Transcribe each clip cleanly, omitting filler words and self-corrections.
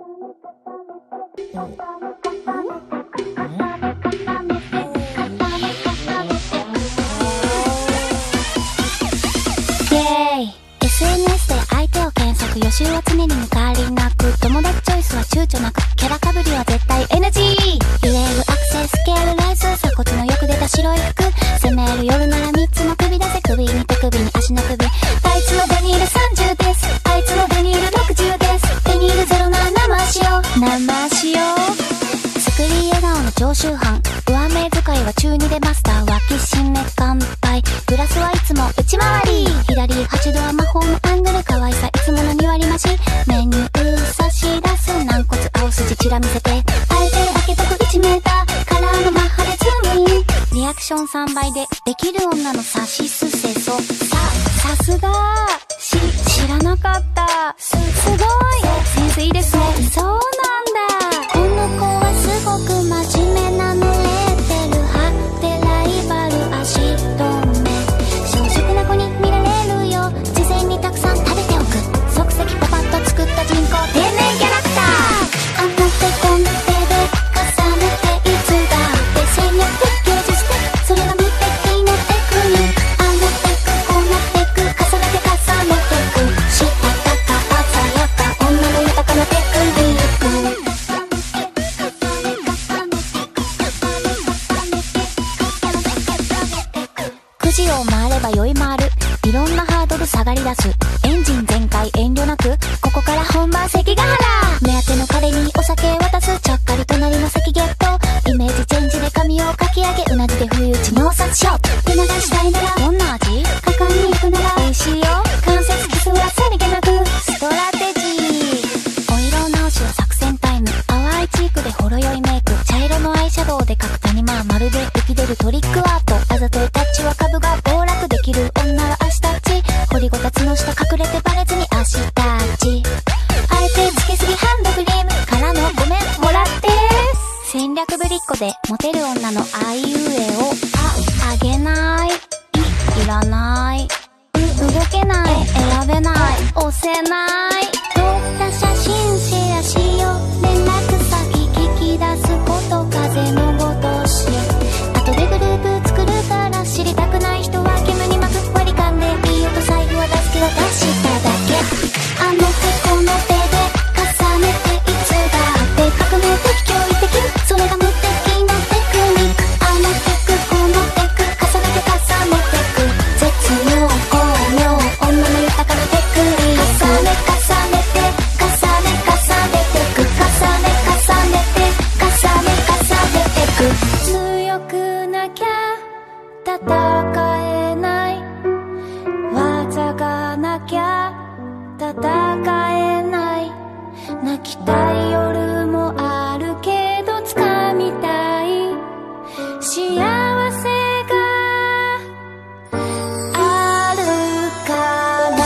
SNS で相手を検索、予習は常に抜かりなく、友達チョイスは躊躇なく、キャラかぶりは絶対 NG。 揺れるアクセススケールライス、鎖骨のよく出た白い服、攻める夜なら3つの首出せ、首に手首に足の首、あいつのデニール30です、あいつのデニール60です、デニールゼロな生しよう生しよう。作り笑顔の常習犯、上目遣いは中2でマスター、脇締め乾杯、グラスはいつも内回り、左8度は魔法のアングル、可愛さいつもの2割増し、メニュー差し出す、軟骨青筋チラ見せて、相手開けとく1メーターカラーのマッハでズームイン、リアクション3倍でできる女のさしすせそ、さすが知らなかった、すごいセンスいいですね。そうなんだ、この子はすごく真面目なの、レーテル貼ってライバル足止め、小食な子に見られるよ、事前にたくさん食べておく、即席パパッと作った人工天然キャラクター、あの手この手で重ねていつだって戦略的芸術的、それが無敵のテクニック、あのテクこのテク重ねてく、したたか鮮やか女の豊かなテクニック、9時を回れば酔い回る、いろんなハードル下がり出す、エンジン全開遠慮なく、ここから本番関ヶ原、目当ての彼にお酒渡す、ちゃっかり隣の席ゲット、イメージチェンジで髪をかき上げ、うなじで不意打ち脳殺ショット、手流したいならどんな味、果敢に行くなら美味しいよ、関節キスはさりげなくストラテジー、お色直しは作戦タイム、淡いチークでほろ酔いメイク、茶色のアイシャドウで描く谷間、まるで浮き出るトリックアート、あざといタッチは株が暴落できる女は足タッチ、掘りごたつの下隠れてバレずに足タッチ、あえてつけすぎハンドクリームからのごめんもらって、戦略ぶりっ子でモテる女のあいうえをあげない、いらない、動けない、選べない、押せない、撮った写真シェアしよう、連絡先聞き出すこと、風のごとし、後でグループ作るから知りたくない人は煙に巻く、割り勘でいい音、財布は助け渡しただけ、あの手この手で重ねていつだって革命的驚異的、それが無敵のテクニック、あのテクこのテク重ねてく、絶妙巧妙女の豊かなテクニック、重ねてく、重ねてく、強くなきゃ戦えない、技がなきゃ戦えない、泣きたい夜もあるけど掴みたい幸せがあるから、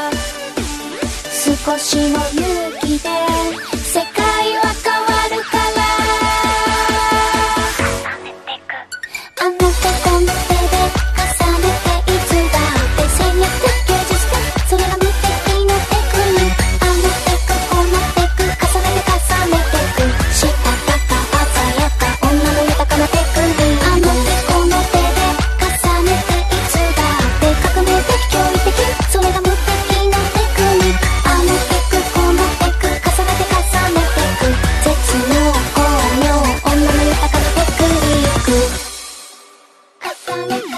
少しの勇気で世界は変わるから、あの手この手で重ねていつだって戦略的芸術的、それが無敵のテクニック、あのテクこのテク重ねてく、したたか鮮やか女の豊かなテクニック、あの手この手で重ねていつだって革命的驚異的、それが無敵のテクニック、あのテクこのテク重ねてく、絶妙巧妙女の豊かなテクニック、重ねて